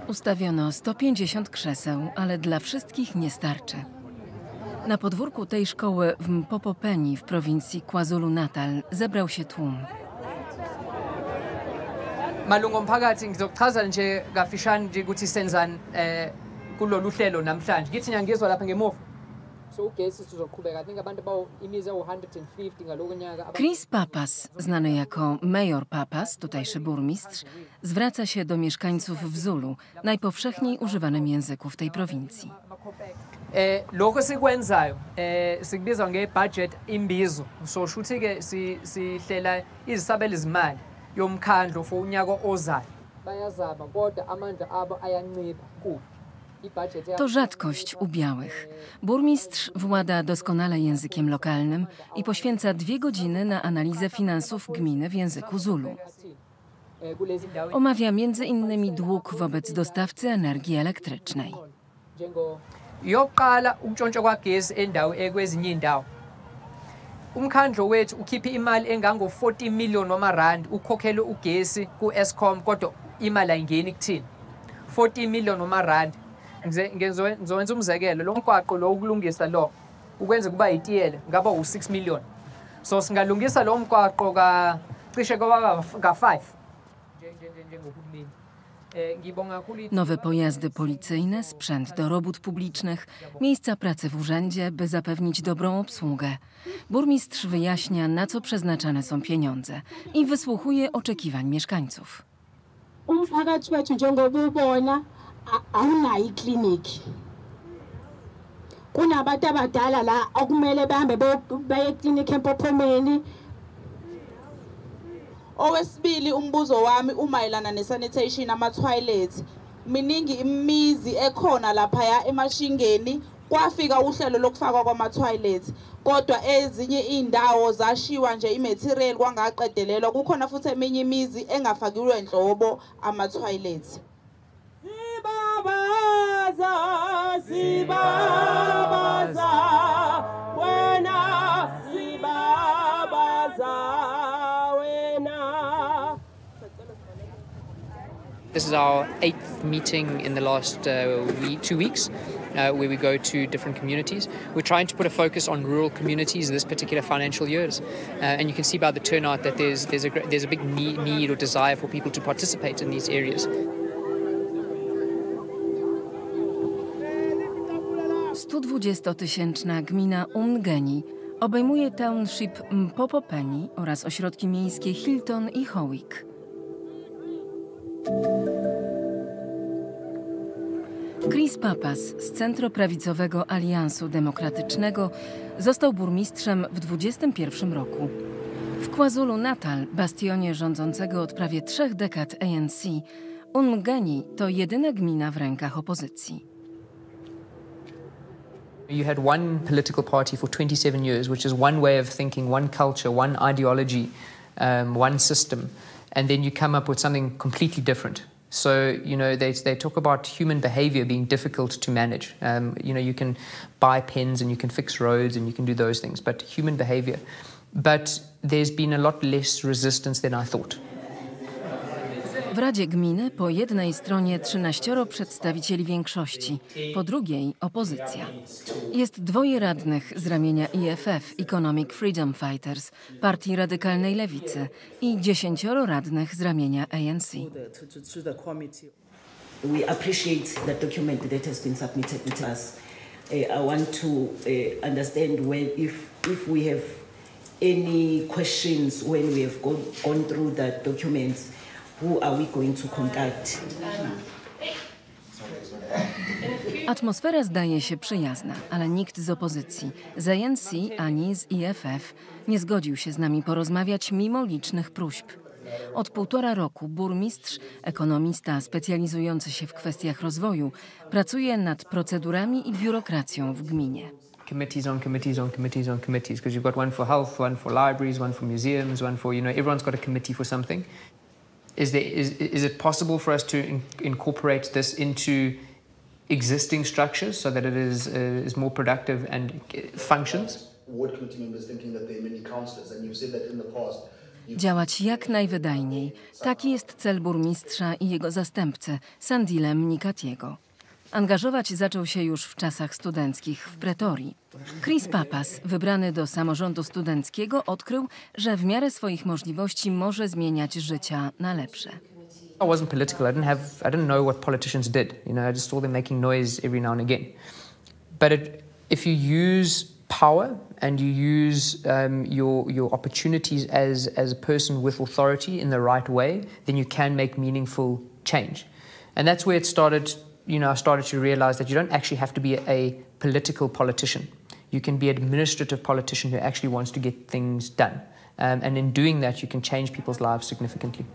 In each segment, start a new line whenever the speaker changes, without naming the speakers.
Ustawiono 150 krzeseł, ale dla wszystkich nie starczy. Na podwórku tej szkoły w Mpopopeni w prowincji KwaZulu-Natal zebrał się tłum.
Malunga omphakathi ngizokuchaza nje kafishane nje ukuthi senzani kulolu hlelo namhlanje. Ngithi ngiyangizwa lapha ngemuva. So ugesi sizoqhubeka. I think abantu imizi 150 ngaloku nyaka.
Chris Pappas, znany jako Mayor Pappas, tutejszy burmistrz, zwraca się do mieszkańców w Zulu, najpowszechniej używanym języku w tej prowincji.
Lokho sikwenzayo sikubizwa ngebudget imbizo. So shuthi-ke sihlela izisabelo zimali yomkhandlu for unyaka ozayo. Bayazama kodwa amandla abo ayancipha kubi.
To rzadkość u białych. Burmistrz włada doskonale językiem lokalnym i poświęca 2 godziny na analizę finansów gminy w języku Zulu. Omawia m.in. dług wobec dostawcy energii elektrycznej.
Yokuqala ukuntshontsha kwagesi endawo ekwezinye indawo. Umkhandlo wethu ukhiphe imali engango 40 million wamarandi ukhokhele ugesi ku-Eskom kodwa imali ayingeni kuthina. 40 million wamarandi. Ngizowenza umzekelo lo mgwaqo lo ukulungisa lo ukwenza kuba itiyele ngaba u6 million. So singalungisa lo mgwaqo cishe kwaba ka5. Njengohulumeni.
Nowe pojazdy policyjne, sprzęt do robót publicznych, miejsca pracy w urzędzie, by zapewnić dobrą obsługę. Burmistrz wyjaśnia, na co przeznaczane są pieniądze i wysłuchuje oczekiwań mieszkańców.
Umphakathi wethu njengoba ubona awunayo ikliniki. Kunabantu abadala la okumele behambe beye ekliniki eMpopomeni.
Owesibili umbuzo wami umayelana nesanitation ama-toilets. Miningi imizi ekhona laphaya emashingeni kwafika uhlelo lokufakwa kwama-toilets. Kodwa ezinye indawo zashiwa nje imaterial kwangaqedelelwa. Kukhona futhi eminye imizi engafakiwe nhlobo ama-toilets. Sibabaza, sibabaza, wena sibabaza.
This is our 8th meeting in the last 2 weeks, where we go to different communities. We're trying to put a focus on rural communities this particular financial years, and you can see by the turnout that there's a big need or desire for people to participate in these areas.
120-tysięczna gmina Umngeni obejmuje township Mpopopeni oraz ośrodki miejskie Hilton i Howick. Chris Pappas z centroprawicowego Aliansu Demokratycznego został burmistrzem w 2021 roku. W KwaZulu-Natal, bastionie rządzącego od prawie 3 dekad ANC, Umngeni to jedyna gmina w rękach opozycji.
You had one political party for 27 years, which is one way of thinking, one culture, one ideology, one system, and then you come up with something completely different. So, you know, they talk about human behavior being difficult to manage. You know, you can buy pens and you can fix roads and you can do those things, but human behavior. But there's been a lot less resistance than I thought.
W Radzie Gminy po jednej stronie 13 przedstawicieli większości, po drugiej opozycja. Jest 2 radnych z ramienia EFF, Economic Freedom Fighters, partii radykalnej lewicy i 10 radnych z ramienia ANC.
We appreciate the document that has been submitted to us. I want to understand if we have any questions when we have gone through the documents. Who are we going to contact?
Atmosfera zdaje się przyjazna, ale nikt z opozycji, z ANC ani z EFF, nie zgodził się z nami porozmawiać mimo licznych próśb. Od 1,5 roku burmistrz, ekonomista specjalizujący się w kwestiach rozwoju, pracuje nad procedurami i biurokracją w gminie.
Committees on committees on committees on committees, because you've got one for health, one for libraries, one for museums, one for, everyone's got a committee for something. Is it possible for us to incorporate this into existing structures so that it is more productive and functions?
Ward committee members thinking that there are many councillors, and you've said that in the past
Działać jak najwydajniej. Taki jest cel burmistrza i jego zastępcy, Sandile Mnikatiego. Angażować zaczął się już w czasach studenckich w Pretorii. Chris Pappas, wybrany do samorządu studenckiego, odkrył, że w miarę swoich możliwości może zmieniać życia na lepsze.
I wasn't political. I didn't know what politicians did. You know, I just saw them making noise every now and again. But if you use power and you use your opportunities as a person with authority in the right way, then you can make meaningful change. And that's where it started. You know, I started to realize that you don't actually have to be a political politician. You can be an administrative politician who actually wants to get things done. And in doing that, you can change people's lives significantly.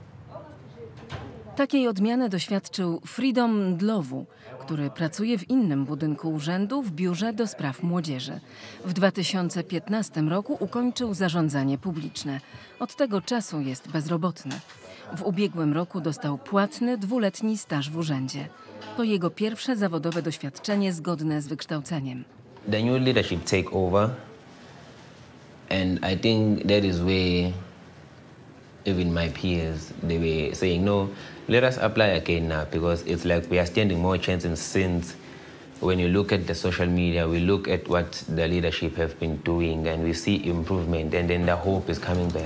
Takiej odmiany doświadczył Freedom Ndlovu, który pracuje w innym budynku urzędu w Biurze do Spraw Młodzieży. W 2015 roku ukończył zarządzanie publiczne. Od tego czasu jest bezrobotny. W ubiegłym roku dostał płatny 2-letni staż w urzędzie. To jego pierwsze zawodowe doświadczenie zgodne z wykształceniem.
The new leadership take over, and I think that is where even my peers, they were saying, no, let us apply again now, because it's like we are standing more chances since when you look at the social media, we look at what the leadership have been doing and we see improvement, and then the hope is coming back.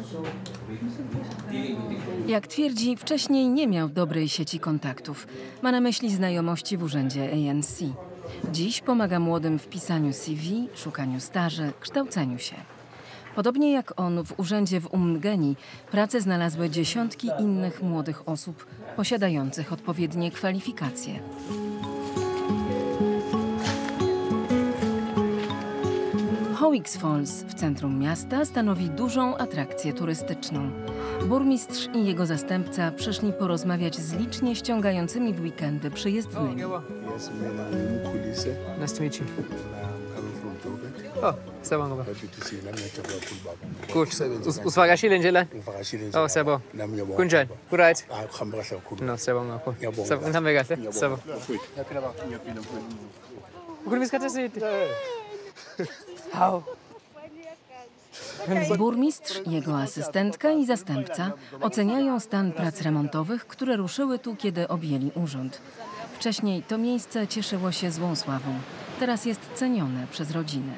Jak twierdzi, wcześniej nie miał dobrej sieci kontaktów. Ma na myśli znajomości w urzędzie ANC. Dziś pomaga młodym w pisaniu CV, szukaniu staży, kształceniu się. Podobnie jak on, w urzędzie w Umngeni pracę znalazły dziesiątki innych młodych osób posiadających odpowiednie kwalifikacje. Howicks Falls w centrum miasta stanowi dużą atrakcję turystyczną. Burmistrz i jego zastępca przyszli porozmawiać z licznie ściągającymi w weekendy przyjezdnymi.
Nice to meet you. Oh, siyabonga.
Happy to see you. Nami ngiyajabula kakhulu baba.
Good. Usivakashile nje la?
Ngivakashile nje.
Oh, siyabonga.
Nami ngiyabonga.
Kunjani? Ku-right?
Hayi kuhamba kahle kakhulu.
No, siyabonga kakhulu.
Ngiyabonga.
Nihambe kahle. Siyabonga.
Ngiyaphila baba. Ngiyaphila.
Ukhuluma isikhathi eside. Hawu.
Burmistrz, jego asystentka i zastępca oceniają stan prac remontowych, które ruszyły tu, kiedy objęli urząd. Wcześniej to miejsce cieszyło się złą sławą. Teraz jest cenione przez rodziny.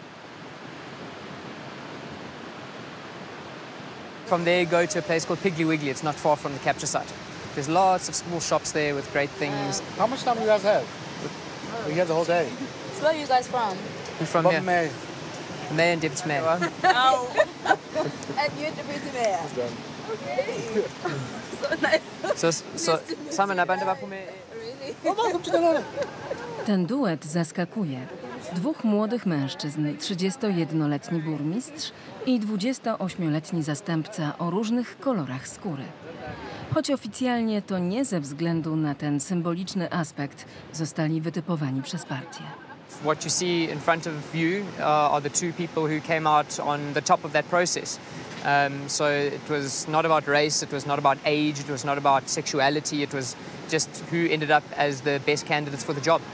From there, go to a place called Piggly Wiggly. It's not far from the capture site. There's lots of small shops there with great things.
How much time do you guys have? We have the whole day.
So where are you guys from?
We're from
Bob
here.
May.
Mayor and Deputy Mayor.
And you're deputy mayor. Okay. So nice.
So same nabantu baphume.
Really?
Ten duet zaskakuje. Dwóch młodych mężczyzn, 31-letni burmistrz i 28-letni zastępca o różnych kolorach skóry. Choć oficjalnie to nie ze względu na ten symboliczny aspekt zostali wytypowani przez partię.
What you see in front of you are the two people who came out on the top of that process. So it was not about race, it was not about age, it was not about sexuality, it was just who ended up as the best candidates for the job.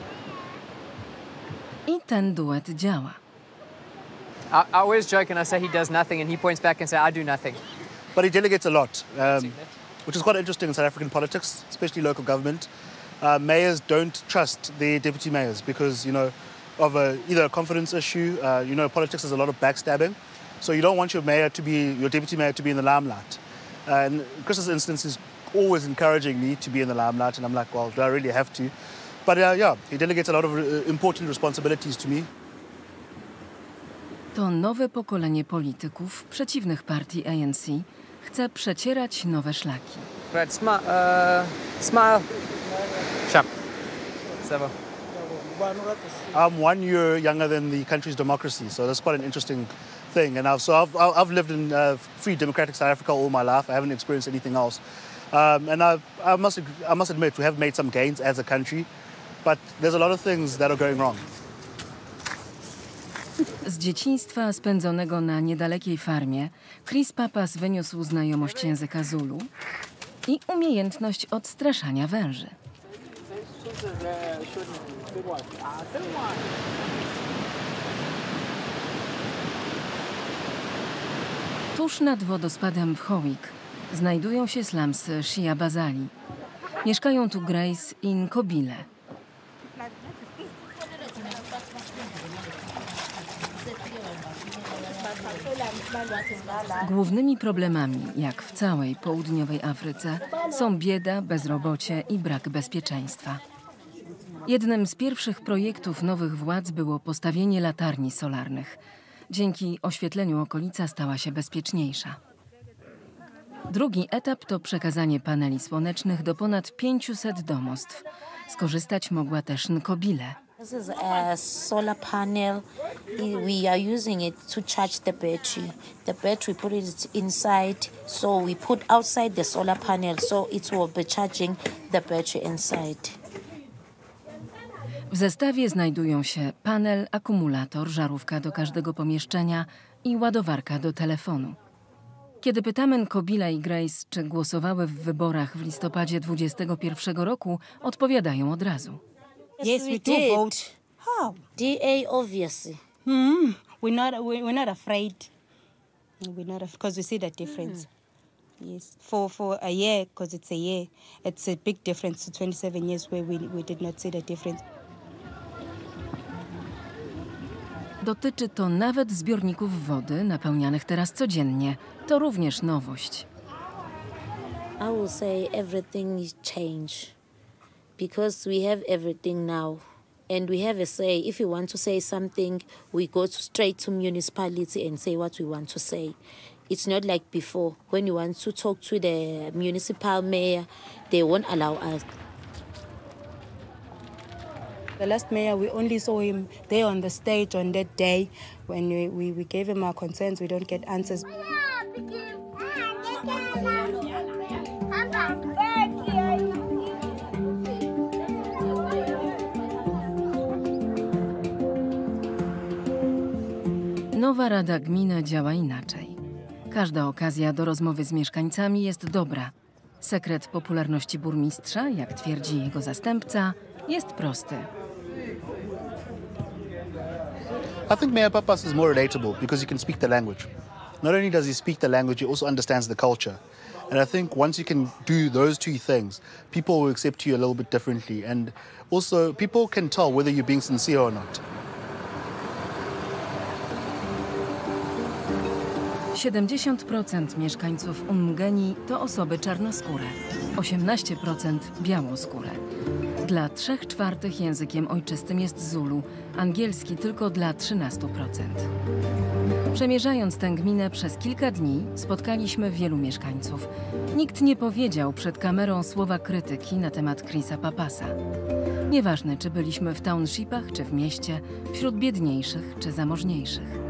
I ten duet działa.
I always joke and I say he does nothing and he points back and says I do nothing.
But he delegates a lot, which is quite interesting in South African politics, especially local government. Mayors don't trust their deputy mayors because, you know, of either a confidence issue, you know, politics has a lot of backstabbing. So you don't want your deputy mayor to be in the limelight. And Chris's instance is always encouraging me to be in the limelight, and I'm like, well, do I really have to? But yeah, he delegates a lot of important responsibilities to me.
To nowe pokolenie polityków przeciwnych partii ANC chce przecierać nowe szlaki.
Right, smile. Sharp.
I'm 1 year younger than the country's democracy, so that's quite an interesting thing. And I've lived in free democratic South Africa all my life. I haven't experienced anything else. And I must admit, we have made some gains as a country, but there's a lot of things that are going wrong.
Z dzieciństwa spędzonego na niedalekiej farmie Chris Pappas wyniósł znajomość języka Zulu i umiejętność odstraszania węży. Tuż nad wodospadem w Howick znajdują się slumsy Shia Bazali. Mieszkają tu Grace i Nkobile. Głównymi problemami, jak w całej południowej Afryce, są bieda, bezrobocie i brak bezpieczeństwa. Jednym z pierwszych projektów nowych władz było postawienie latarni solarnych. Dzięki oświetleniu okolica stała się bezpieczniejsza. Drugi etap to przekazanie paneli słonecznych do ponad 500 domostw. Skorzystać mogła też Nkobile.
This is a solar panel. We are using it to charge the battery. The battery, put it inside, so we put outside the solar panel, so it will be charging the battery inside.
W zestawie znajdują się panel, akumulator, żarówka do każdego pomieszczenia i ładowarka do telefonu. Kiedy pytamy Nkobile i Grace, czy głosowały w wyborach w listopadzie 2021 roku, odpowiadają od razu.
Yes, we do vote. How? DA, obviously.
We're not afraid. We're not, because we see the difference. Yes, for a year, because it's a year, it's a big difference to 27 years where we did not see the difference.
Dotyczy to nawet zbiorników wody napełnianych teraz codziennie. To również nowość.
I will say everything is changed because we have everything now and we have a say. If you want to say something, we go straight to municipality and say what we want to say. It's not like before. When you want to talk to the municipal mayor, they won't allow us.
The last mayor, we only saw him there on the stage on that day. When we gave him our concerns, we don't get answers.
Nowa Rada Gminy działa inaczej. Każda okazja do rozmowy z mieszkańcami jest dobra. Sekret popularności burmistrza, jak twierdzi jego zastępca, jest prosty.
I think Mayor Papas is more relatable because he can speak the language. Not only does he speak the language, he also understands the culture. And I think once you can do those two things, people will accept you a little bit differently. And also, people can tell whether you're being sincere or not.
70% mieszkańców Umgeni to osoby czarnoskóre, 18% białoskóre. Dla 3/4 językiem ojczystym jest Zulu, angielski tylko dla 13%. Przemierzając tę gminę przez kilka dni, spotkaliśmy wielu mieszkańców. Nikt nie powiedział przed kamerą słowa krytyki na temat Chrisa Papasa. Nieważne, czy byliśmy w townshipach, czy w mieście, wśród biedniejszych, czy zamożniejszych.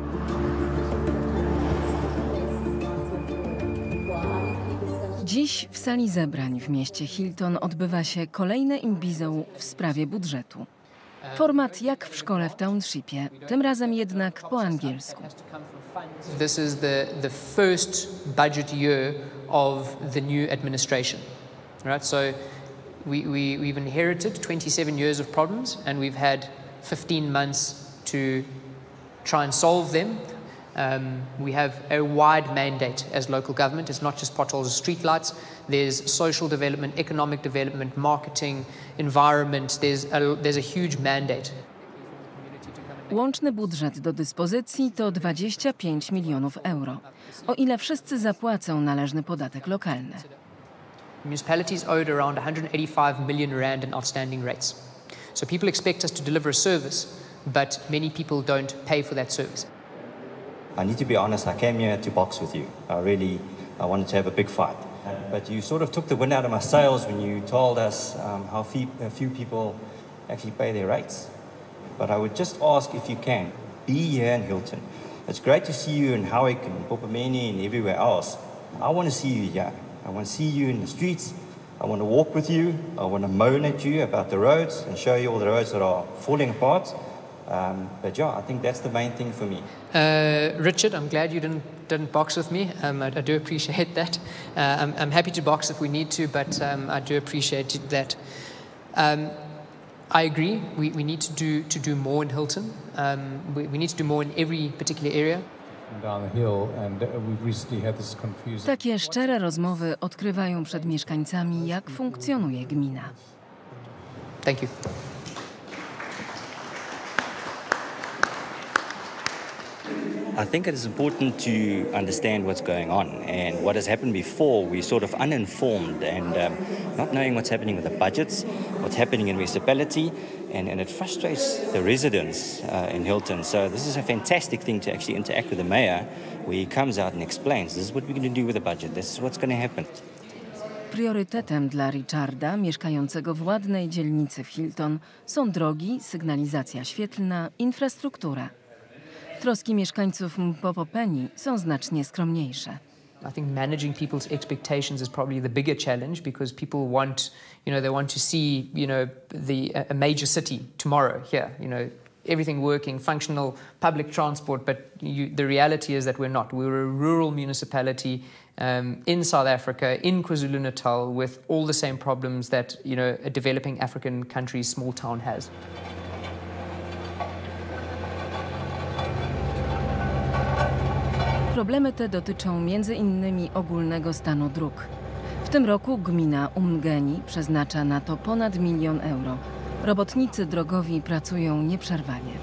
Dziś w sali zebrań w mieście Hilton odbywa się kolejne imbizo w sprawie budżetu. Format jak w szkole w townshipie, tym razem jednak po angielsku.
This is the first budget year of the new administration, right? So we've inherited 27 years of problems and we've had 15 months to try and solve them. We have a wide mandate as local government. It's not just potholes or streetlights. There's social development, economic development, marketing, environment. There's a huge mandate.
Łączny budżet do dyspozycji to 25 milionów euro, o ile wszyscy zapłacą należny podatek lokalny.
Municipalities owed around 185 million rand in outstanding rates. So people expect us to deliver a service, but many people don't pay for that service.
I need to be honest, I came here to box with you. I wanted to have a big fight. But you sort of took the wind out of my sails when you told us how few people actually pay their rates. But I would just ask if you can, be here in Hilton. It's great to see you in Howick and Bopameni and everywhere else. I want to see you here. I want to see you in the streets. I want to walk with you. I want to moan at you about the roads and show you all the roads that are falling apart. But yeah, I think that's the main thing for me.
Richard, I'm glad you didn't box with me. I do appreciate that. I'm happy to box if we need to, but I do appreciate that. I agree. We need to do more in Hilton. We need to do more in every particular area.
Takie szczere rozmowy odkrywają przed mieszkańcami, jak funkcjonuje gmina.
Thank you.
I think it is important to understand what's going on, and what has happened before, we're sort of uninformed and not knowing what's happening with the budgets, what's happening in municipality, and it frustrates the residents in Hilton. So this is a fantastic thing to actually interact with the mayor, where he comes out and explains, this is what we're going to do with the budget, this is what's going to happen.
Priorytetem dla Richarda, mieszkającego w ładnej dzielnicy w Hilton, są drogi, sygnalizacja świetlna, infrastruktura. Troski mieszkańców Mpophopeni są znacznie skromniejsze.
I think managing people's expectations is probably the bigger challenge, because people want, they want to see, a major city tomorrow here, everything working, functional public transport, but the reality is that we're not. We're a rural municipality in South Africa, in KwaZulu-Natal, with all the same problems that, a developing African country's small town has.
Problemy te dotyczą m.in. ogólnego stanu dróg. W tym roku gmina Umgeni przeznacza na to ponad 1 000 000 euro. Robotnicy drogowi pracują nieprzerwanie.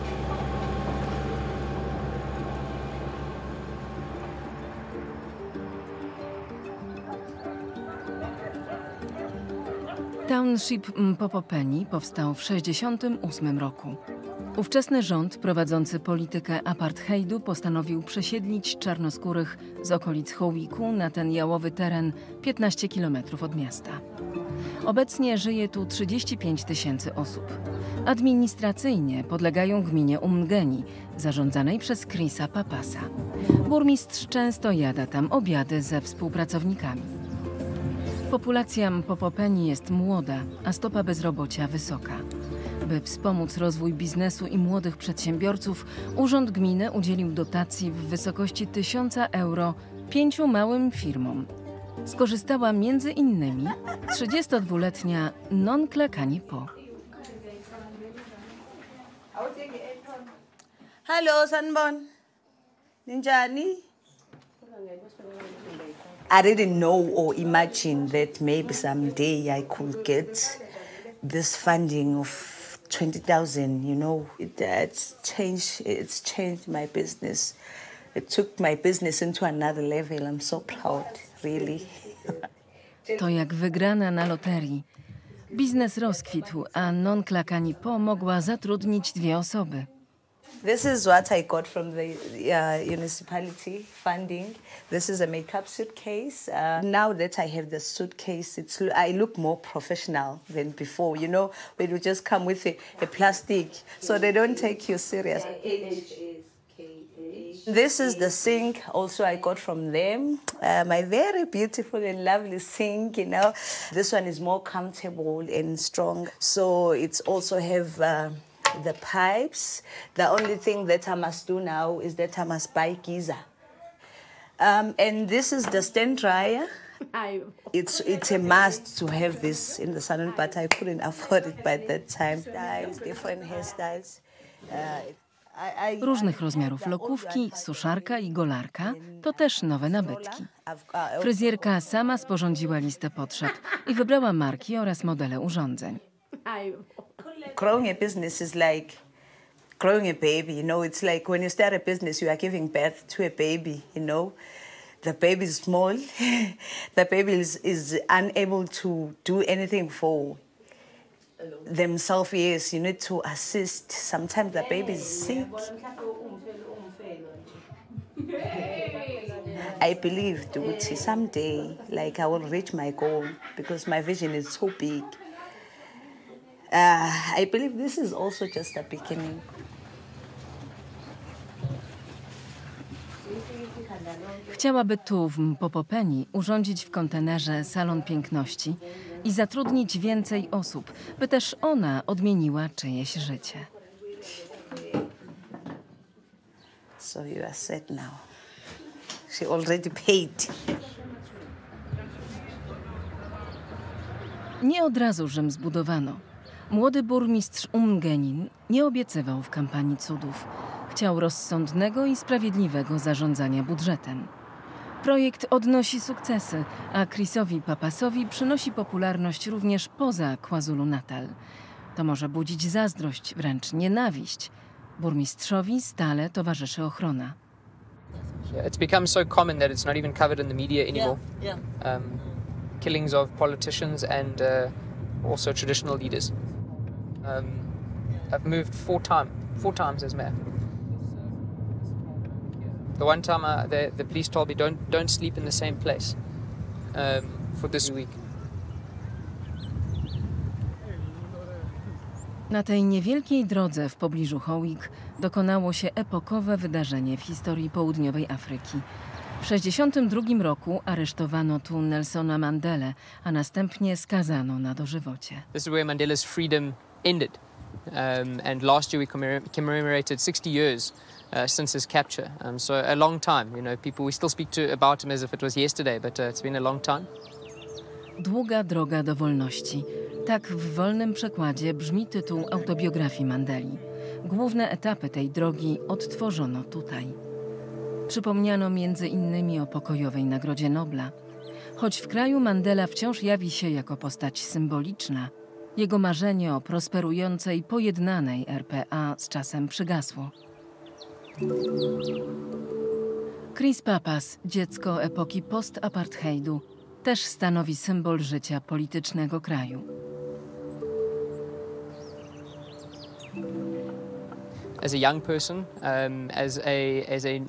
Township Mpophopeni powstał w 1968 roku. Ówczesny rząd prowadzący politykę apartheidu postanowił przesiedlić czarnoskórych z okolic Howiku na ten jałowy teren 15 km od miasta. Obecnie żyje tu 35 000 osób. Administracyjnie podlegają gminie Umgeni, zarządzanej przez Chrisa Papasa. Burmistrz często jada tam obiady ze współpracownikami. Populacja Mpophopeni jest młoda, a stopa bezrobocia wysoka. By wspomóc rozwój biznesu i młodych przedsiębiorców, Urząd Gminy udzielił dotacji w wysokości 1000 euro 5 małym firmom. Skorzystała m.in. 32-letnia Nonklakani Po.
Hello, Sanbon. Ninjani? I didn't know or imagine that maybe someday I could get this funding of 20,000, it's changed my business. It took my business into another level. I'm so proud, really.
To jak wygrana na loterii. Biznes rozkwitł, a Nonklakani Po mogła zatrudnić 2 osoby.
This is what I got from the municipality funding. This is a makeup suitcase. Now that I have the suitcase, I look more professional than before. When you just come with a plastic, so they don't take you serious. This is the sink also I got from them. My very beautiful and lovely sink, This one is more comfortable and strong. So it's also have the pipes. The only thing that I must do now is that I must buy geyser. And this is the stand dryer. It's a must to have this in the salon, but I couldn't afford it by that time. Different hairstyles.
Różnych rozmiarów lokówki, suszarka i golarka to też nowe nabytki. Fryzjerka sama sporządziła listę potrzeb i wybrała marki oraz modele urządzeń.
Growing a business is like growing a baby, It's like when you start a business, you are giving birth to a baby, The baby is small. The baby is unable to do anything for themselves. Yes, you need to assist. Sometimes the baby is sick. I believe that someday, I will reach my goal because my vision is so big. I believe this is also just a beginning.
Chciałaby tu w Mpophopeni urządzić w kontenerze salon piękności i zatrudnić więcej osób, by też ona odmieniła czyjeś życie.
So you are set now. She already paid.
Nie od razu Rzym zbudowano. Młody burmistrz Umgenin nie obiecywał w kampanii cudów. Chciał rozsądnego i sprawiedliwego zarządzania budżetem. Projekt odnosi sukcesy, a Chrisowi Papasowi przynosi popularność również poza KwaZulu-Natal. To może budzić zazdrość, wręcz nienawiść. Burmistrzowi stale towarzyszy ochrona.
It's become so common that it's not even covered in the media anymore. Killings of politicians and also traditional leaders. I've moved four times as mayor. The one time the police told me don't sleep in the same place for this week.
Na tej niewielkiej drodze w pobliżu Howick dokonało się epokowe wydarzenie w historii południowej Afryki. W 1962 roku aresztowano tu Nelsona Mandelę, a następnie skazano na dożywocie.
This is where Mandela's freedom ended. And last year we commemorated 60 years since his capture. So a long time, you know, we still speak about him as if it was yesterday, but it's been a long time.
Długa droga do wolności. Tak w wolnym przekładzie brzmi tytuł autobiografii Mandeli. Główne etapy tej drogi odtworzono tutaj. Przypomniano między innymi o pokojowej Nagrodzie Nobla. Choć w kraju Mandela wciąż jawi się jako postać symboliczna, jego marzenie o prosperującej, pojednanej RPA z czasem przygasło. Chris Papas, dziecko epoki post-apartheidu, też stanowi symbol życia politycznego kraju.
As a young person, as a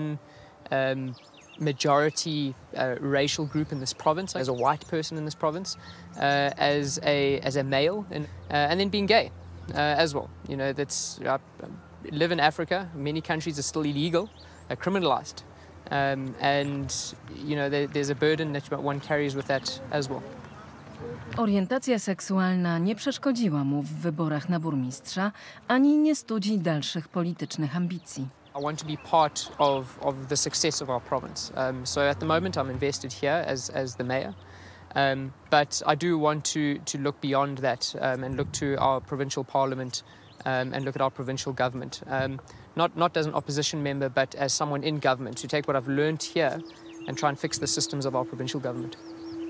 non-majority racial group in this province, as a white person in this province, as a male, and then being gay as well. You know, live in Africa. Many countries are still illegal, criminalized, and you know there's a burden that one carries with that as well.
Orientacja seksualna nie przeszkodziła mu w wyborach na burmistrza, ani nie studzi dalszych politycznych ambicji.
I want to be part of the success of our province. So at the moment I'm invested here as the mayor, but I do want to look beyond that and look to our provincial parliament and look at our provincial government. Not as an opposition member, but as someone in government, to take what I've learned here and try and fix the systems of our provincial government.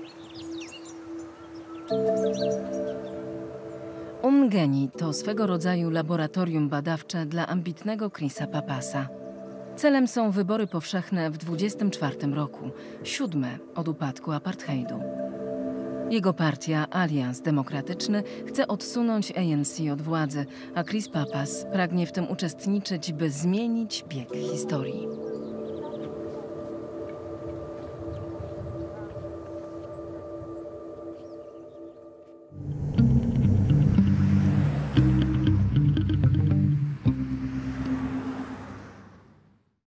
Umgeni to swego rodzaju laboratorium badawcze dla ambitnego Chrisa Papasa. Celem są wybory powszechne w 2024 roku, 7. od upadku apartheidu. Jego partia, Alians Demokratyczny, chce odsunąć ANC od władzy, a Chris Papas pragnie w tym uczestniczyć, by zmienić bieg historii.